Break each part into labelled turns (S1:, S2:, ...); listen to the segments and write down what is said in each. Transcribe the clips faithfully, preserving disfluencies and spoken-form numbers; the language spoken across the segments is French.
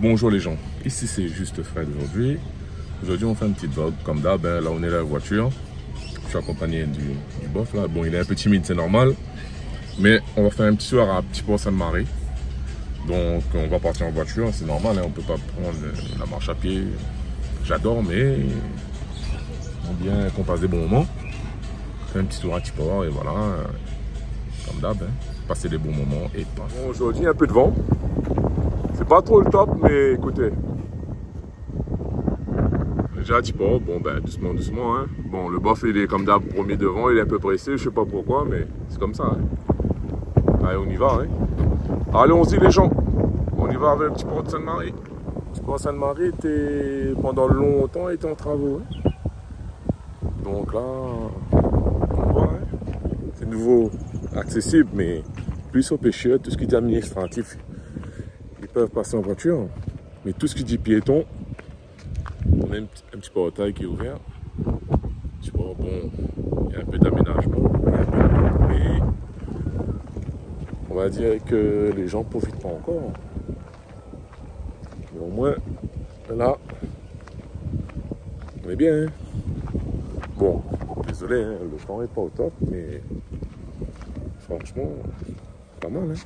S1: Bonjour les gens, ici c'est Juste Fred aujourd'hui. Aujourd'hui on fait une petite vlog comme d'hab, là on est dans la voiture. Je suis accompagné du, du bof là, bon il est un peu timide, c'est normal. Mais on va faire un petit soir à Petit Port Sainte-Marie. Donc on va partir en voiture, c'est normal, hein, on peut pas prendre la marche à pied. J'adore mais on bien qu'on passe des bons moments. Faire un petit tour à Petit Port et voilà, comme d'hab, hein, passer des bons moments et pas. Bon, aujourd'hui un peu de vent. C'est pas trop le top, mais écoutez. Déjà, Petit Port, bon ben doucement, doucement. Hein. Bon, le bof il est comme d'hab premier devant, il est un peu pressé, je sais pas pourquoi, mais c'est comme ça. Hein. Allez, on y va. Hein. Allons-y les gens. On y va avec le Petit Port de Sainte-Marie. Petit Port de Sainte-Marie était pendant longtemps était en travaux. Hein. Donc là, on voit, hein. C'est nouveau accessible, mais plus aux pêcheurs, tout ce qui est administratif. Ils peuvent passer en voiture, mais tout ce qui dit piéton, on a un petit, un petit portail qui est ouvert. Tu vois, bon, il y a un peu d'aménagement, mais on va dire que les gens ne profitent pas encore. Mais au moins, là, on est bien. Hein. Bon, désolé, hein, le temps n'est pas au top, mais franchement, pas mal. Hein.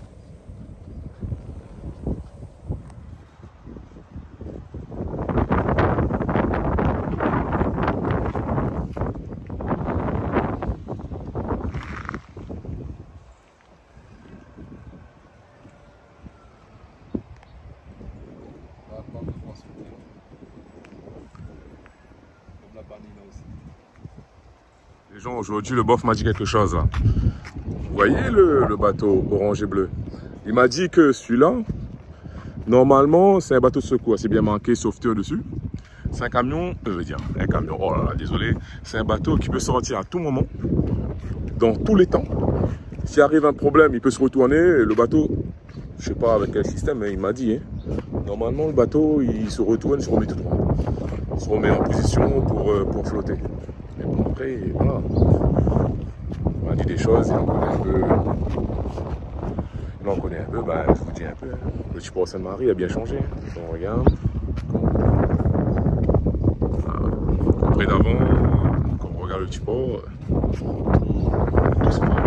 S1: Les gens, aujourd'hui, le bof m'a dit quelque chose là. Vous voyez le, le bateau orange et bleu? Il m'a dit que celui-là, normalement, c'est un bateau de secours. C'est bien marqué sauveteur dessus. C'est un camion, je veux dire, un camion, oh là là, désolé. C'est un bateau qui peut sortir à tout moment, dans tous les temps. S'il arrive un problème, il peut se retourner. Et le bateau, je sais pas avec quel système, mais il m'a dit, hein, normalement, le bateau, il se retourne, il se remet tout droit. Il se remet en position pour, euh, pour flotter. Mais bon, après, voilà. On m'a dit des choses, il en connaît un peu. Il en connaît un peu, bah, je vous dis un peu. Hein. Le Petit Port Sainte-Marie a bien changé. Si on regarde. Après d'avant, quand on regarde le Petit Port, tout, tout se passe.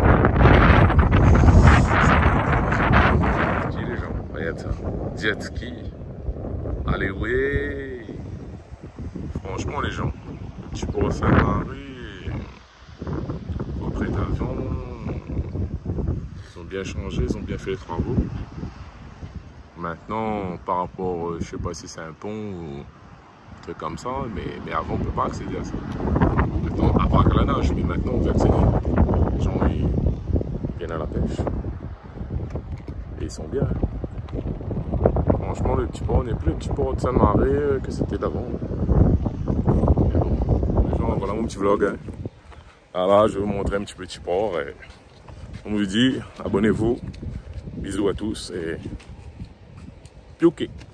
S1: Dis les gens, regarde ça. Jet ski. Allez, oui. Franchement, les gens. Petit Port Sainte-Marie, auprès d'avion, ils ont bien changé, ils ont bien fait les travaux. Maintenant, par rapport, je sais pas si c'est un pont ou un truc comme ça, mais, mais avant on ne peut pas accéder à ça. Maintenant, à part qu'à la nage, mais maintenant on peut accéder. Les gens ils viennent à la pêche. Et ils sont bien. Franchement, le Petit Port n'est plus le Petit Port de Sainte-Marie que c'était d'avant. Voilà mon petit vlog. Hein. Alors là, je vais vous montrer un petit peu Petit Port. Et on vous dit, abonnez-vous. Bisous à tous et piouquet.